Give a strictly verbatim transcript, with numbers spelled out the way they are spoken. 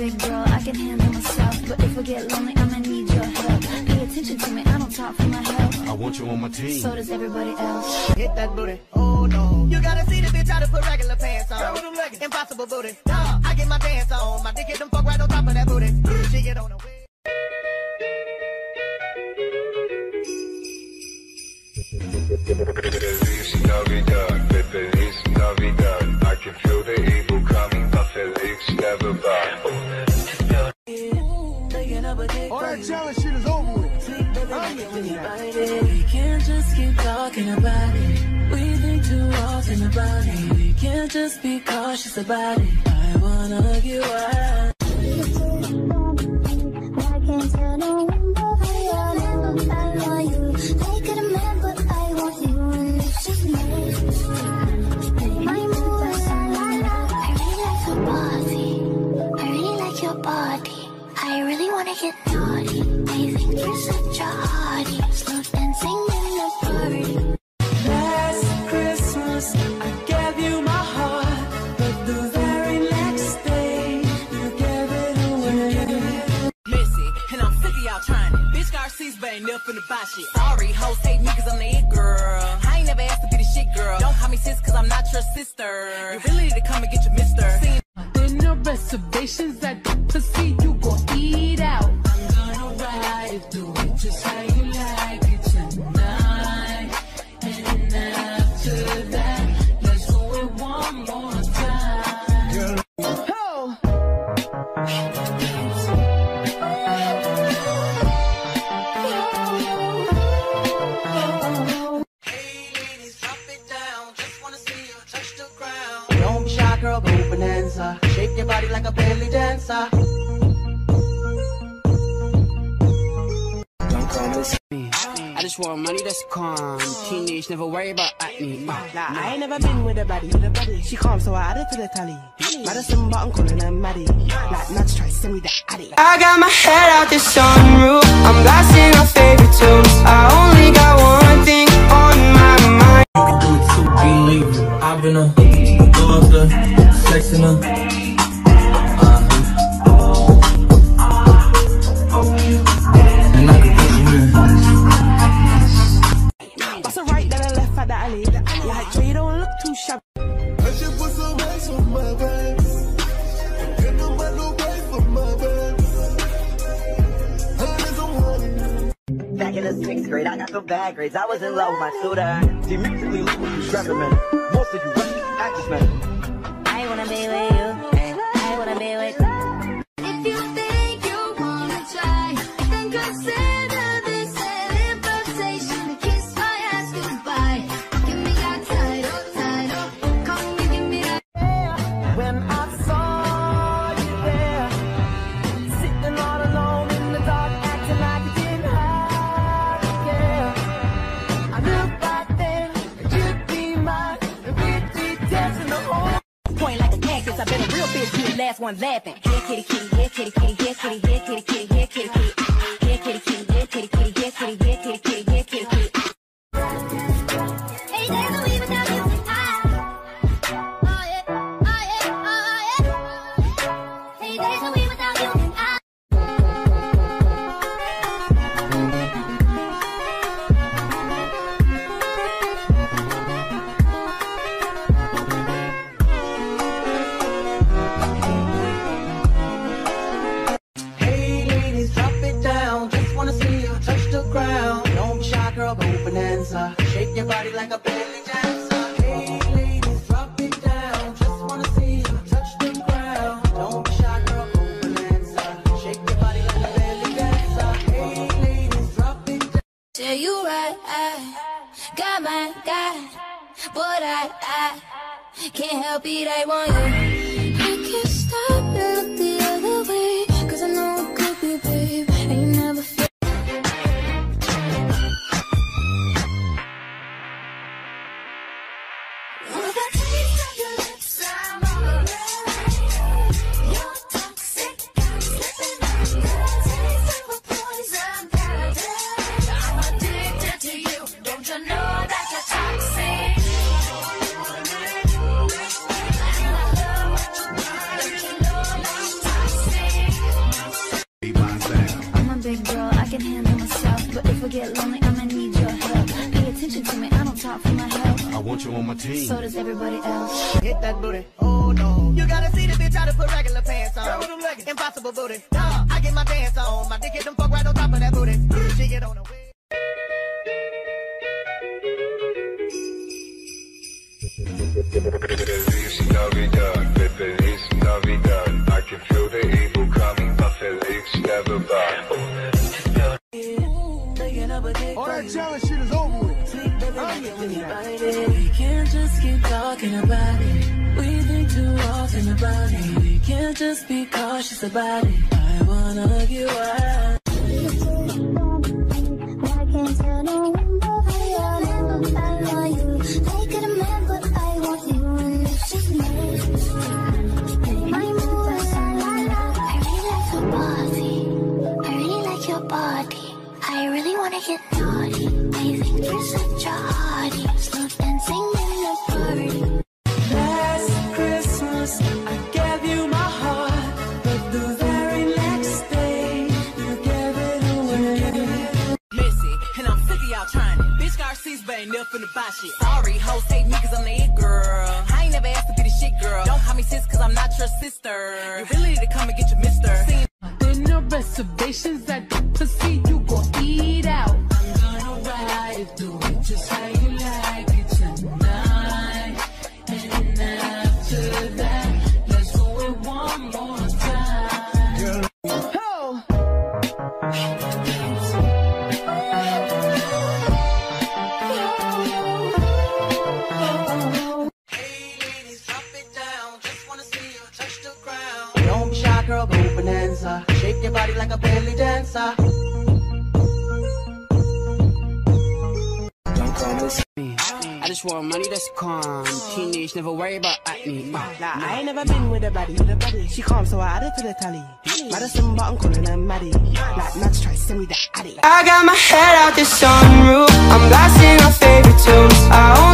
big girl, I can handle myself. But if I get lonely, I'ma need your help. Pay attention to me, I don't talk for my health. I want you on my team. So does everybody else. Hit that booty, oh no. You gotta see the bitch how to put regular pants on. Impossible booty, nah. I get my dance on. My dick hit them fuck right on top of that booty. She get on the way. Feliz Navidad, Feliz Navidad. I can feel the evil coming, but Felix never back. All that challenge shit is over with. We can't just keep talking about it. We think too often about it. We can't just be cautious about it. I wanna hug you out. I can't tell no one, but I want you. I could have met, but I want you, and it's just me. My moves, I really like your body. I really like your body. I really wanna get naughty. I think you're such a hottie. Slow dancing in the party. Last Christmas, I gave you my heart, but the very next day, you gave it away. Messy, and I'm sick of y'all trying it. Bitch Garcia's but ain't never finna buy shit. Sorry, hoes hate me cause I'm the it girl. I ain't never asked to be the shit girl. Don't call me sis cause I'm not your sister. You really need to come and get your mister. There no reservations at the pussy, you gon' eat out. I'm gonna ride it, do it just how you like it tonight. And after that, let's do it one more time. Oh. Hey ladies, drop it down. Just wanna see you touch the ground. Don't be shy, girl, go bonanza. Shake your body like a belly dancer. Don't call me me. I just want money that's calm. Teenage, never worry about acne. Nah, I ain't never been with a baddie. She calm, so I added to the tally. Madison, but I'm calling her Maddie. Like nuts, try to send me the addy. I got my head out the sunroof. I'm blasting our favorite tunes. I only got one thing on my mind. You can do it too, be leaving. I've been a doctor, sexing her. And I could put you in. What's a right, then a left at the alley. Like, so you don't look too shabby. I should put some ice on my bags. Get no man no pay for my bags. Honey's on honey. Back in the sixth grade, I got the bad grades. I was in love with my tutor. See, musically, look what you stressing, man. Most of you actors, man. I wanna be with you. I wanna be with you. If you think you wanna try, then consider this an invitation to kiss my ass goodbye. Give me that title, title. Come and give me that. When I saw you there, sitting all alone in the dark, acting like you didn't have to care. I knew back then you'd be mine, and we'd be dancing the whole. Point like a cactus, I've been a real bitch, you the last one laughing. Here kitty kitty, here kitty kitty, here kitty, here kitty kitty, here kitty kitty. Here kitty kitty, here kitty kitty, here kitty, here kitty kitty, here kitty kitty. Hey, there's no way without you. Ah. Oh yeah, oh yeah, oh yeah. Hey, there's no way without you. Ah. Hey ladies, drop it down. Just wanna see you touch the ground. Don't be shy, girl, go bonanza. Shake your body like a belly dancer. Hey ladies, drop it down. Just wanna see you touch the ground. Don't be shy, girl, go bonanza. Shake your body like a belly dancer. Hey ladies, drop it down. Tell you right, I got my guy, but I, I can't help it, I want you. I can't stop and look the other way, cause I know it could be, babe, and you never feel. With a taste of your lips, I'm alright. You're toxic, I'm slipping out. With a taste of a poison paradise. I'm addicted to you, don't you know that you're toxic? And I love ever get lonely, I'ma need your help. Pay attention to me, I don't talk for my health. I want you on my team. So does everybody else. Hit that booty, oh no. You gotta see the bitch how to put regular pants on. Impossible booty, nah. I get my dance on. My dick get them fuck right on top of that booty. She get on the way. Feliz Navidad, Feliz Navidad. I can feel the evil coming, but Felix never back. All that challenge shit is over with. We can't just keep talking about it. We think too often about it. We can't just be cautious about it. I wanna get wild. I can't tell no one but I want you. Make it a man, but I want you. And it's just me. My mood, la la la. I really like your body. I really like your body. I really wanna get naughty. I think you're such a hottie. Slow dancing in the party. Last Christmas, I gave you my heart, but the very next day, you gave it away. Messy, and I'm sick of y'all trying it. Bitch got receipts, but ain't never finna buy shit. Sorry, hoes hate me cause I'm the it girl. I ain't never asked to be the shit girl. Don't call me sis cause I'm not your sister. You really need to come and get your mister. There no reservations at the pussy, you gon' eat out. I'm gonna ride it, do it just how you like it tonight. And after that, let's do it one more time. Oh. Hey ladies, drop it down. Just wanna see you touch the ground. Don't be shy, girl, go bonanza. Shake your body like a belly dancer. Don't come with me. I just want money that's calm. Teenage, never worry about acne. Nah, I ain't never been with a baddie. With a baddie. She calm, so I add it to the tally. Madison, but I'm calling her Maddie. Like, Nudge try send me that addy. I got my head out the sunroof. I'm blasting our favorite tunes. I only